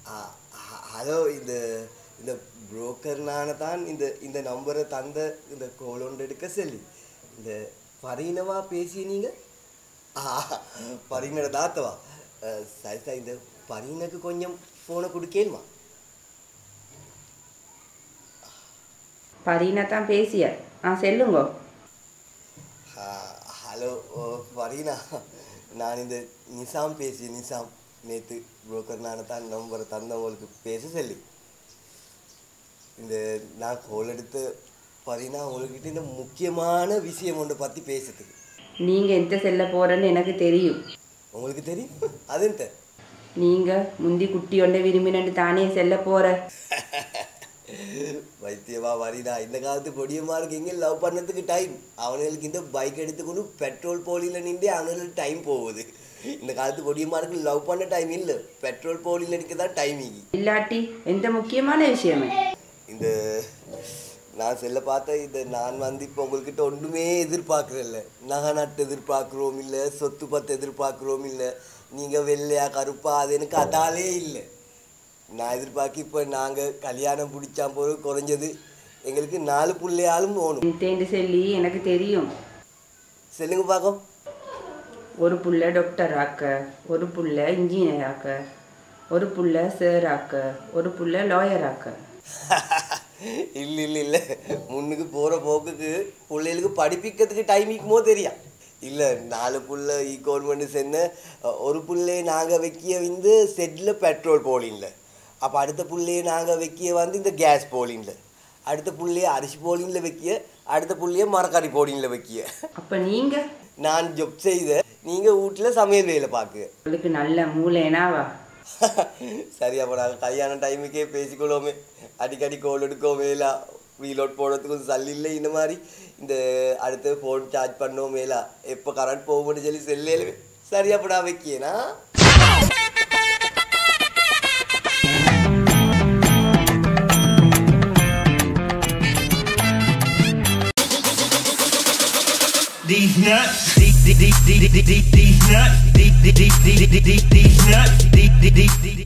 Hello இந்த புரோக்கர்னால தான் இந்த நம்பரை தந்த இந்த கோல் ஒன்று எடுக்க சொல்லி இந்த பரீனவா பேசி நீங்கள் பரீனோட தாத்தவா சரிதா இந்த பரீனுக்கு கொஞ்சம் ஃபோனை கொடுக்கேன்மா பரீனா தான் பேசிய சொல்லுங்க ஹலோ பரீனா நான் இந்த நிசாம் பேசிய நிசாம் நேற்று புரோக்கர்னால தான் நம்பரை தந்தவங்களுக்கு பேச சொல்லி இந்த நான் கோல் எடுத்து பரீனா உங்கள்கிட்ட இந்த முக்கியமான விஷயம் ஒன்று பற்றி பேசுறதுக்கு நீங்கள் எந்த செல்ல போகிறேன்னு எனக்கு தெரியும் உங்களுக்கு தெரியும் அது என்ன நீங்கள் முந்தி குட்டி ஒன்றை விரும்பினு தானே செல்ல போகிற வைத்தியமா வரீனா இந்த காலத்து பொடியமாருக்கு எங்கே லவ் பண்ணதுக்கு டைம் அவனுங்களுக்கு இந்த பைக் எடுத்துக்கொண்டு பெட்ரோல் போலியில் நின்று அவனுங்களுக்கு டைம் போகுது இந்த காலத்து பொடியமாருக்கு லவ் பண்ண டைம் இல்லை பெட்ரோல் போலியில் நிற்க தான் டைமிங் இல்லாட்டி எந்த முக்கியமான விஷயமே இந்த நான் செல்ல பார்த்தேன் இந்த நான் வந்து இப்போ உங்கள்கிட்ட ஒன்றுமே எதிர்பார்க்குறேன்ல நகை நட்டு எதிர்பார்க்குறோம் இல்லை சொத்து பத்து எதிர்பார்க்குறோம் இல்லை நீங்கள் வெள்ளையா கருப்பா அது எனக்கு அதாலே இல்லை நான் எதிர்பார்க்க இப்போ நாங்கள் கல்யாணம் பிடிச்சா போது குறைஞ்சது எங்களுக்கு 4 பிள்ளையாலும் போகணும் தேண்டு சொல்லி எனக்கு தெரியும் சொல்லுங்க பார்க்கும் ஒரு புள்ள டாக்டர் ஆக்க ஒரு புள்ள இன்ஜினியர் ஆக்க ஒரு புள்ள சார் ஆக்க ஒரு புள்ள லாயர் ஆக்க இல்லை இல்லை இல்லை முன்னுக்கு போகிற போக்குக்கு பிள்ளைகளுக்கு படிப்பிக்கிறதுக்கு டைமிக்குமோ தெரியும் இல்லை 4 புள்ள கவர்மெண்ட் சென்ன ஒரு பிள்ளையை நாங்கள் வைக்கிய வந்து செட்டில் பெட்ரோல் போலின்ல அப்போ அடுத்த பிள்ளையை நாங்கள் வைக்கிய வந்து இந்த கேஸ் போலின்ல அடுத்த பிள்ளையை அரிசி போலின்ல வைக்கிய அடுத்த பிள்ளையை மரக்கறி போலின்ல வைக்கிய அப்போ நீங்கள் நான் ஜொப் செய்த நீங்கள் வீட்டில் சமையல் வேலை பார்க்கு உங்களுக்கு நல்ல மூளைனாவா சரி அப்போ நாங்கள் கல்யாண டைமுக்கே பேசிக்கொள்வோமே அடிக்கடி கோல் எடுக்கோமே இல்லை ரீலோட் போடுறதுக்கு சல்லி இல்லை இந்த மாதிரி இந்த அடுத்து ஃபோன் சார்ஜ் பண்ணோம் மேலா எப்போ கரண்ட் போகும்னு சொல்லி செல்லே சரி அப்போ நான் வைக்கியேனா These nuts, these nuts, these nuts.